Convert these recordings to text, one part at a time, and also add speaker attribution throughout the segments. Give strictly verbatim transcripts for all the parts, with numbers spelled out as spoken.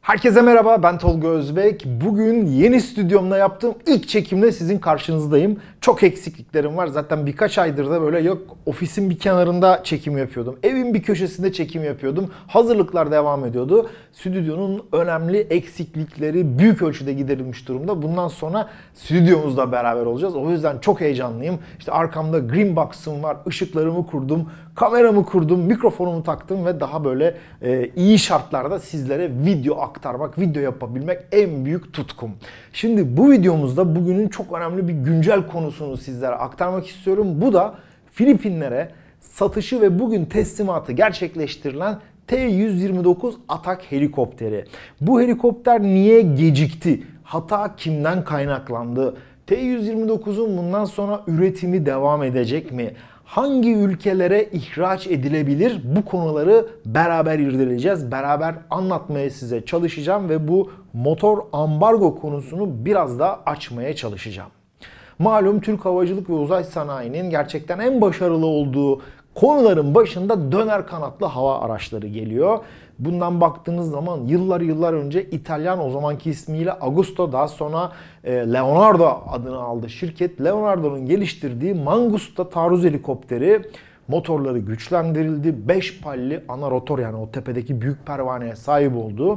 Speaker 1: Herkese merhaba, ben Tolga Özbek. Bugün yeni stüdyomda yaptığım ilk çekimle sizin karşınızdayım. Çok eksikliklerim var. Zaten birkaç aydır da böyle yok ofisin bir kenarında çekim yapıyordum. Evin bir köşesinde çekim yapıyordum. Hazırlıklar devam ediyordu. Stüdyonun önemli eksiklikleri büyük ölçüde giderilmiş durumda. Bundan sonra stüdyomuzla beraber olacağız. O yüzden çok heyecanlıyım. İşte arkamda green box'ım var, ışıklarımı kurdum, kameramı kurdum, mikrofonumu taktım ve daha böyle e, iyi şartlarda sizlere video aktarmak, video yapabilmek en büyük tutkum. Şimdi bu videomuzda bugünün çok önemli bir güncel konusunu sizlere aktarmak istiyorum. Bu da Filipinlere satışı ve bugün teslimatı gerçekleştirilen T yüz yirmi dokuz Atak helikopteri. Bu helikopter niye gecikti? Hata kimden kaynaklandı? T yüz yirmi dokuzun bundan sonra üretimi devam edecek mi? Hangi ülkelere ihraç edilebilir? Bu konuları beraber irdeleyeceğiz. Beraber anlatmaya size çalışacağım ve bu motor ambargo konusunu biraz daha açmaya çalışacağım. Malum Türk Havacılık ve Uzay Sanayi'nin gerçekten en başarılı olduğu konuların başında döner kanatlı hava araçları geliyor. Bundan baktığınız zaman yıllar yıllar önce İtalyan, o zamanki ismiyle Agusto, daha sonra Leonardo adını aldı şirket. Leonardo'nun geliştirdiği Mangusta taarruz helikopteri motorları güçlendirildi. beş palli ana rotor, yani o tepedeki büyük pervaneye sahip oldu.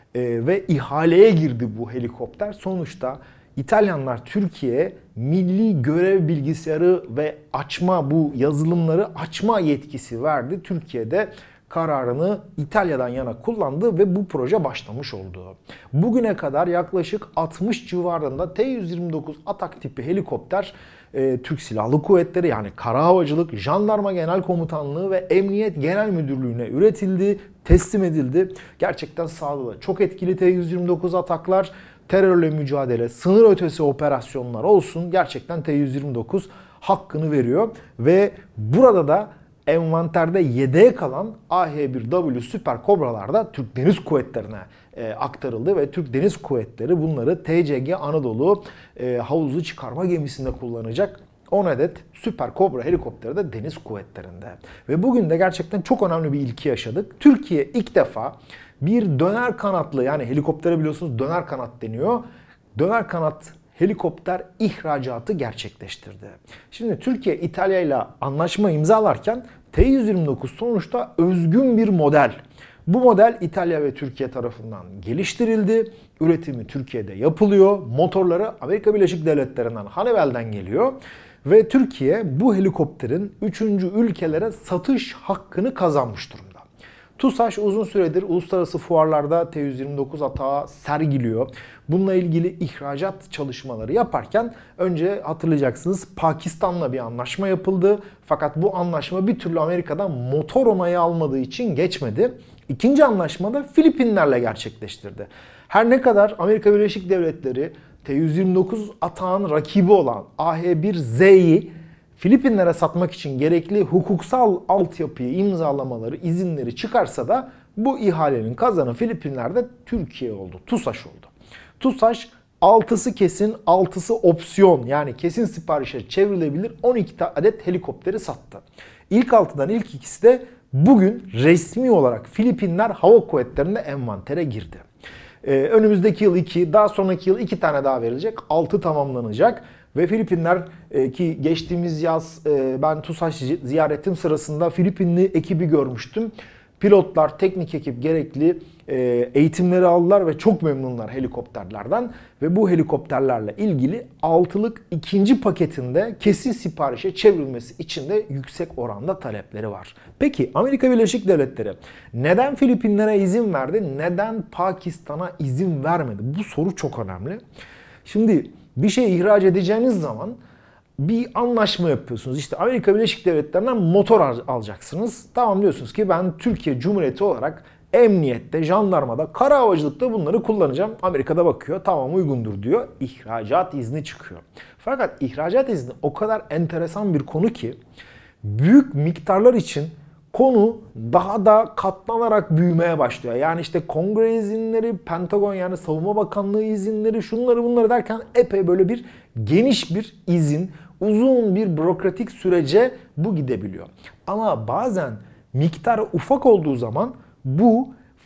Speaker 1: Ve ihaleye girdi bu helikopter. Sonuçta İtalyanlar Türkiye'ye milli görev bilgisayarı ve açma, bu yazılımları açma yetkisi verdi. Türkiye'de kararını İtalya'dan yana kullandı ve bu proje başlamış oldu. Bugüne kadar yaklaşık altmış civarında T yüz yirmi dokuz Atak tipi helikopter e, Türk Silahlı Kuvvetleri, yani Kara Havacılık, Jandarma Genel Komutanlığı ve Emniyet Genel Müdürlüğü'ne üretildi, teslim edildi. Gerçekten sahada çok etkili T yüz yirmi dokuz Ataklar. Terörle mücadele, sınır ötesi operasyonlar olsun, gerçekten T yüz yirmi dokuz hakkını veriyor. Ve burada da envanterde yedeğe kalan A H bir W Süper Kobra'lar da Türk Deniz Kuvvetleri'ne e, aktarıldı ve Türk Deniz Kuvvetleri bunları T C G Anadolu e, havuzu çıkarma gemisinde kullanacak. on adet Süper Kobra helikopteri de Deniz Kuvvetleri'nde. Ve bugün de gerçekten çok önemli bir ilki yaşadık. Türkiye ilk defa bir döner kanatlı, yani helikoptere biliyorsunuz döner kanat deniyor, döner kanat helikopter ihracatı gerçekleştirdi. Şimdi Türkiye İtalya ile anlaşma imzalarken T yüz yirmi dokuz sonuçta özgün bir model. Bu model İtalya ve Türkiye tarafından geliştirildi. Üretimi Türkiye'de yapılıyor. Motorları Amerika Birleşik Devletleri'nden, Honeywell'den geliyor. Ve Türkiye bu helikopterin üçüncü ülkelere satış hakkını kazanmış durumda. TUSAŞ uzun süredir uluslararası fuarlarda T yüz yirmi dokuz Atak'ı sergiliyor. Bununla ilgili ihracat çalışmaları yaparken önce hatırlayacaksınız Pakistan'la bir anlaşma yapıldı. Fakat bu anlaşma bir türlü Amerika'dan motor onayı almadığı için geçmedi. İkinci anlaşma da Filipinler'le gerçekleştirdi. Her ne kadar Amerika Birleşik Devletleri T yüz yirmi dokuz Atak'ın rakibi olan A H bir Z'yi Filipinlere satmak için gerekli hukuksal altyapıyı imzalamaları, izinleri çıkarsa da bu ihalenin kazanı Filipinler'de Türkiye oldu, TUSAŞ oldu. TUSAŞ altısı kesin, altısı opsiyon, yani kesin siparişe çevrilebilir on iki adet helikopteri sattı. İlk altıdan ilk ikisi de bugün resmi olarak Filipinler Hava Kuvvetleri'nde envantere girdi. Ee, önümüzdeki yıl iki, daha sonraki yıl iki tane daha verilecek, altı tamamlanacak. Ve Filipinler ki geçtiğimiz yaz ben TUSAŞ ziyaretim sırasında Filipinli ekibi görmüştüm. Pilotlar, teknik ekip gerekli eğitimleri aldılar ve çok memnunlar helikopterlerden. Ve bu helikopterlerle ilgili altılık ikinci paketinde kesin siparişe çevrilmesi için de yüksek oranda talepleri var. Peki Amerika Birleşik Devletleri neden Filipinlere izin verdi? Neden Pakistan'a izin vermedi? Bu soru çok önemli. Şimdi bir şey ihraç edeceğiniz zaman bir anlaşma yapıyorsunuz. İşte Amerika Birleşik Devletleri'nden motor alacaksınız. Tamam, diyorsunuz ki ben Türkiye Cumhuriyeti olarak emniyette, jandarmada, kara havacılıkta bunları kullanacağım. Amerika'da bakıyor, tamam uygundur diyor. İhracat izni çıkıyor. Fakat ihracat izni o kadar enteresan bir konu ki büyük miktarlar için konu daha da katlanarak büyümeye başlıyor. Yani işte Kongre izinleri, Pentagon yani Savunma Bakanlığı izinleri, şunları bunları derken epey böyle bir geniş bir izin, uzun bir bürokratik sürece bu gidebiliyor. Ama bazen miktarı ufak olduğu zaman bu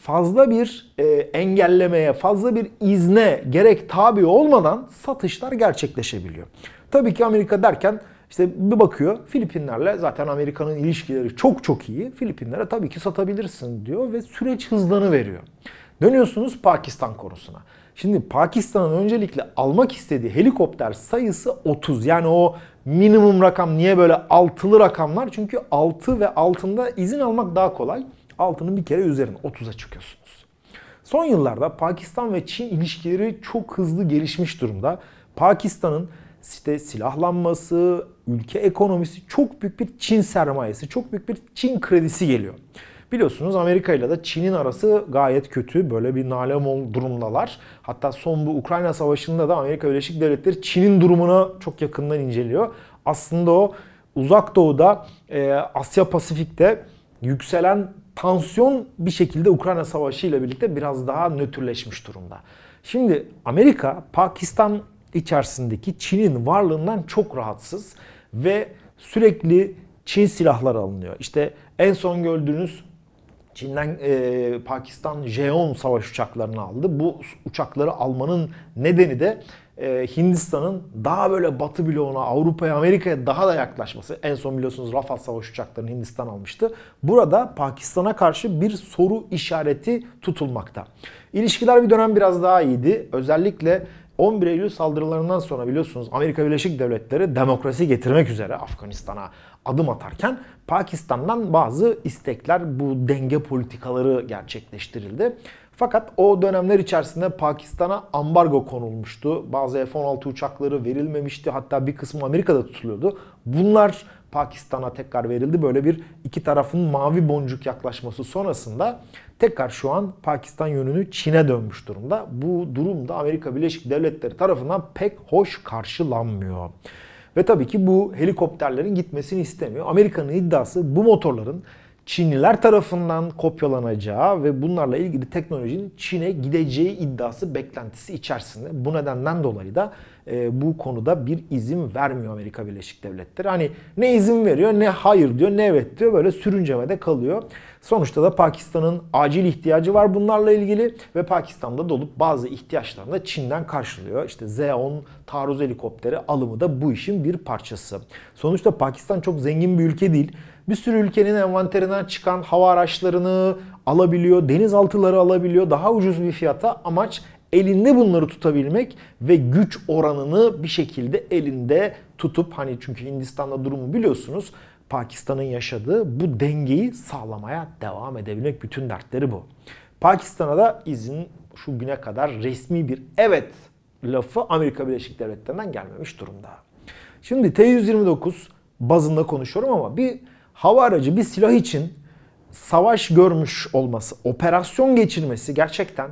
Speaker 1: fazla bir e, engellemeye, fazla bir izne gerek tabi olmadan satışlar gerçekleşebiliyor. Tabii ki Amerika derken işte bir bakıyor Filipinlerle zaten Amerika'nın ilişkileri çok çok iyi. Filipinlere tabii ki satabilirsin diyor ve süreç hızlanıveriyor. Dönüyorsunuz Pakistan konusuna. Şimdi Pakistan'ın öncelikle almak istediği helikopter sayısı otuz. Yani o minimum rakam niye böyle altılı rakamlar? Çünkü altı ve altında izin almak daha kolay. Altının bir kere üzerine otuza çıkıyorsunuz. Son yıllarda Pakistan ve Çin ilişkileri çok hızlı gelişmiş durumda. Pakistan'ın işte silahlanması, ülke ekonomisi, çok büyük bir Çin sermayesi, çok büyük bir Çin kredisi geliyor. Biliyorsunuz Amerika ile de Çin'in arası gayet kötü. Böyle bir nalemol durumdalar. Hatta son bu Ukrayna Savaşı'nda da Amerika Birleşik Devletleri Çin'in durumuna çok yakından inceliyor. Aslında o Uzak Doğu'da, e, Asya Pasifik'te yükselen tansiyon bir şekilde Ukrayna Savaşı ile birlikte biraz daha nötrleşmiş durumda. Şimdi Amerika, Pakistan içerisindeki Çin'in varlığından çok rahatsız ve sürekli Çin silahları alınıyor. İşte en son gördüğünüz Çin'den e, Pakistan J on savaş uçaklarını aldı. Bu uçakları almanın nedeni de e, Hindistan'ın daha böyle Batı bloğuna, Avrupa'ya, Amerika'ya daha da yaklaşması. En son biliyorsunuz Rafale savaş uçaklarını Hindistan almıştı. Burada Pakistan'a karşı bir soru işareti tutulmakta. İlişkiler bir dönem biraz daha iyiydi. Özellikle on bir Eylül saldırılarından sonra biliyorsunuz Amerika Birleşik Devletleri demokrasi getirmek üzere Afganistan'a adım atarken Pakistan'dan bazı istekler, bu denge politikaları gerçekleştirildi. Fakat o dönemler içerisinde Pakistan'a ambargo konulmuştu. Bazı F on altı uçakları verilmemişti. Hatta bir kısmı Amerika'da tutuluyordu. Bunlar Pakistan'a tekrar verildi. Böyle bir iki tarafın mavi boncuk yaklaşması sonrasında tekrar şu an Pakistan yönünü Çin'e dönmüş durumda. Bu durum da Amerika Birleşik Devletleri tarafından pek hoş karşılanmıyor. Ve tabii ki bu helikopterlerin gitmesini istemiyor. Amerika'nın iddiası bu motorların Çinliler tarafından kopyalanacağı ve bunlarla ilgili teknolojinin Çin'e gideceği iddiası, beklentisi içerisinde. Bu nedenden dolayı da e, bu konuda bir izin vermiyor Amerika Birleşik Devletleri. Hani ne izin veriyor, ne hayır diyor, ne evet diyor, böyle sürüncemede kalıyor. Sonuçta da Pakistan'ın acil ihtiyacı var bunlarla ilgili ve Pakistan'da dolup bazı ihtiyaçlarını da Çin'den karşılıyor. İşte Z on taarruz helikopteri alımı da bu işin bir parçası. Sonuçta Pakistan çok zengin bir ülke değil. Bir sürü ülkenin envanterinden çıkan hava araçlarını alabiliyor, denizaltıları alabiliyor daha ucuz bir fiyata. Amaç elinde bunları tutabilmek ve güç oranını bir şekilde elinde tutup, hani çünkü Hindistan'da durumu biliyorsunuz, Pakistan'ın yaşadığı bu dengeyi sağlamaya devam edebilmek, bütün dertleri bu. Pakistan'a da izin şu güne kadar resmi bir evet lafı Amerika Birleşik Devletleri'nden gelmemiş durumda. Şimdi T yüz yirmi dokuz bazında konuşuyorum ama bir hava aracı, bir silah için savaş görmüş olması, operasyon geçirmesi gerçekten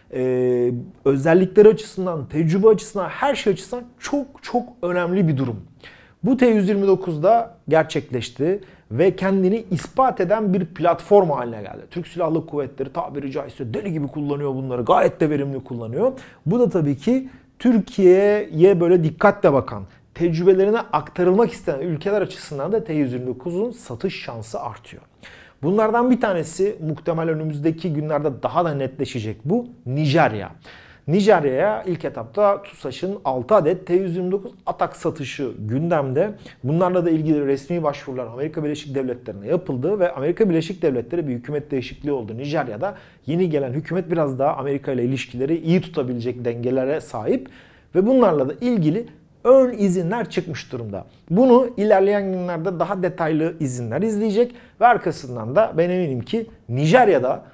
Speaker 1: e, özellikleri açısından, tecrübe açısından, her şey açısından çok çok önemli bir durum. Bu T yüz yirmi dokuzda gerçekleşti ve kendini ispat eden bir platform haline geldi. Türk Silahlı Kuvvetleri tabiri caizse deli gibi kullanıyor bunları, gayet de verimli kullanıyor. Bu da tabii ki Türkiye'ye böyle dikkatle bakan, tecrübelerine aktarılmak isteyen ülkeler açısından da T yüz yirmi dokuzun satış şansı artıyor. Bunlardan bir tanesi muhtemel önümüzdeki günlerde daha da netleşecek, bu Nijerya. Nijerya'ya ilk etapta TUSAŞ'ın altı adet T yüz yirmi dokuz Atak satışı gündemde. Bunlarla da ilgili resmi başvurular Amerika Birleşik Devletleri'ne yapıldı ve Amerika Birleşik Devletleri bir hükümet değişikliği oldu Nijerya'da. Yeni gelen hükümet biraz daha Amerika ile ilişkileri iyi tutabilecek dengelere sahip ve bunlarla da ilgili ön izinler çıkmış durumda. Bunu ilerleyen günlerde daha detaylı izinler izleyecek ve arkasından da ben eminim ki Nijerya'da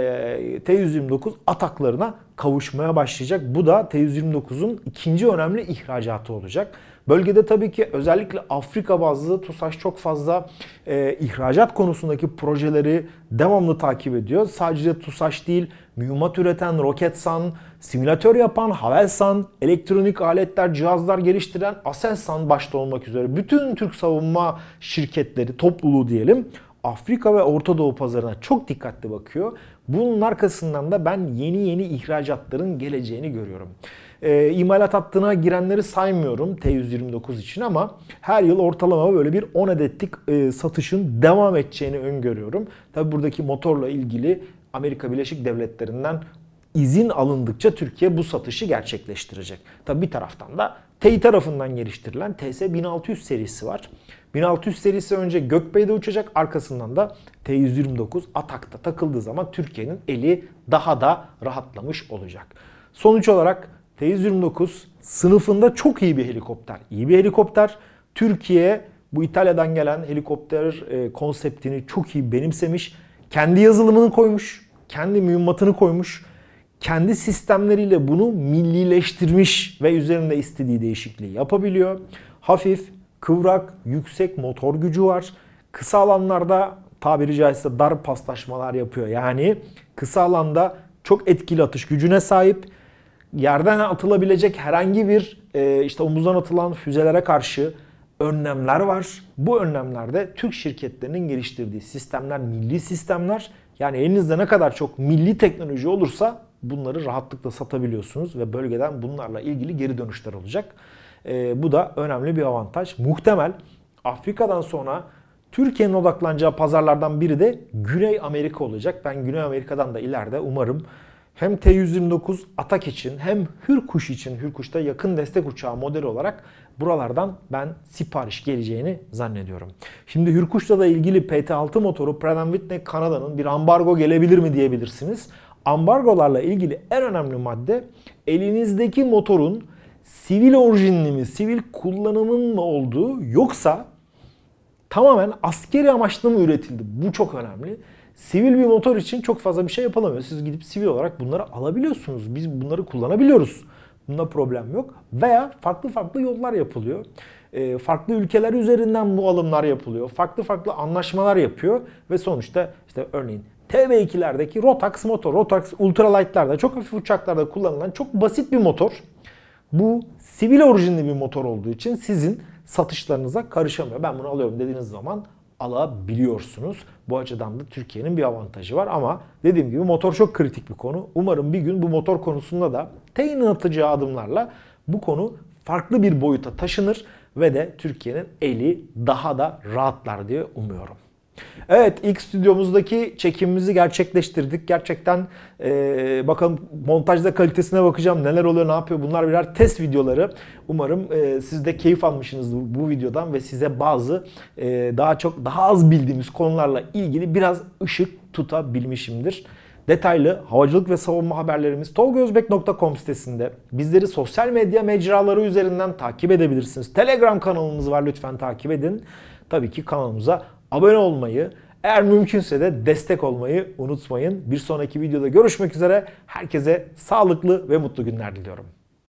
Speaker 1: T yüz yirmi dokuz ataklarına kavuşmaya başlayacak. Bu da T yüz yirmi dokuzun ikinci önemli ihracatı olacak. Bölgede tabii ki özellikle Afrika bazlı TUSAŞ çok fazla e, ihracat konusundaki projeleri devamlı takip ediyor. Sadece TUSAŞ değil, mühimmat üreten Roketsan, simülatör yapan Havelsan, elektronik aletler, cihazlar geliştiren Aselsan başta olmak üzere bütün Türk savunma şirketleri, topluluğu diyelim, Afrika ve Orta Doğu pazarına çok dikkatli bakıyor. Bunun arkasından da ben yeni yeni ihracatların geleceğini görüyorum. E, imalat hattına girenleri saymıyorum T yüz yirmi dokuz için ama her yıl ortalama böyle bir on adetlik e, satışın devam edeceğini öngörüyorum. Tabi buradaki motorla ilgili Amerika Birleşik Devletleri'nden izin alındıkça Türkiye bu satışı gerçekleştirecek. Tabi bir taraftan da T İ tarafından geliştirilen T S bin altı yüz serisi var. bin altı yüz serisi önce Gökbey'de uçacak, arkasından da T yüz yirmi dokuz Atak'ta takıldığı zaman Türkiye'nin eli daha da rahatlamış olacak. Sonuç olarak T yüz yirmi dokuz sınıfında çok iyi bir helikopter. İyi bir helikopter. Türkiye bu İtalya'dan gelen helikopter konseptini çok iyi benimsemiş. Kendi yazılımını koymuş, kendi mühimmatını koymuş. Kendi sistemleriyle bunu millileştirmiş ve üzerinde istediği değişikliği yapabiliyor. Hafif, kıvrak, yüksek motor gücü var. Kısa alanlarda tabiri caizse dar paslaşmalar yapıyor. Yani kısa alanda çok etkili atış gücüne sahip. Yerden atılabilecek herhangi bir işte omuzdan atılan füzelere karşı önlemler var. Bu önlemlerde Türk şirketlerinin geliştirdiği sistemler milli sistemler. Yani elinizde ne kadar çok milli teknoloji olursa bunları rahatlıkla satabiliyorsunuz ve bölgeden bunlarla ilgili geri dönüşler olacak. E, bu da önemli bir avantaj. Muhtemel Afrika'dan sonra Türkiye'nin odaklanacağı pazarlardan biri de Güney Amerika olacak. Ben Güney Amerika'dan da ileride umarım hem T yüz yirmi dokuz Atak için hem Hürkuş için, Hürkuş'ta yakın destek uçağı modeli olarak buralardan ben sipariş geleceğini zannediyorum. Şimdi Hürkuş'la da ilgili P T altı motoru Pratt and Whitney Kanada'nın bir ambargo gelebilir mi diyebilirsiniz. Ambargolarla ilgili en önemli madde elinizdeki motorun sivil orijinli mi, sivil kullanımın mı olduğu, yoksa tamamen askeri amaçlı mı üretildi? Bu çok önemli. Sivil bir motor için çok fazla bir şey yapılamıyor. Siz gidip sivil olarak bunları alabiliyorsunuz. Biz bunları kullanabiliyoruz. Bunda problem yok. Veya farklı farklı yollar yapılıyor. E, farklı ülkeler üzerinden bu alımlar yapılıyor. Farklı farklı anlaşmalar yapıyor. Ve sonuçta işte örneğin T B ikilerdeki Rotax motor, Rotax ultralight'larda, çok hafif uçaklarda kullanılan çok basit bir motor. Bu sivil orijinli bir motor olduğu için sizin satışlarınıza karışamıyor. Ben bunu alıyorum dediğiniz zaman alabiliyorsunuz. Bu açıdan da Türkiye'nin bir avantajı var ama dediğim gibi motor çok kritik bir konu. Umarım bir gün bu motor konusunda da T İ'nin atacağı adımlarla bu konu farklı bir boyuta taşınır ve de Türkiye'nin eli daha da rahatlar diye umuyorum. Evet, ilk stüdyomuzdaki çekimimizi gerçekleştirdik. Gerçekten e, bakalım montajda kalitesine bakacağım. Neler oluyor, ne yapıyor? Bunlar birer test videoları. Umarım e, siz de keyif almışsınızdır bu videodan ve size bazı e, daha çok daha az bildiğimiz konularla ilgili biraz ışık tutabilmişimdir. Detaylı havacılık ve savunma haberlerimiz tolgozbek nokta com sitesinde. Bizleri sosyal medya mecraları üzerinden takip edebilirsiniz. Telegram kanalımız var, lütfen takip edin. Tabii ki kanalımıza abone olmayı, eğer mümkünse de destek olmayı unutmayın. Bir sonraki videoda görüşmek üzere. Herkese sağlıklı ve mutlu günler diliyorum.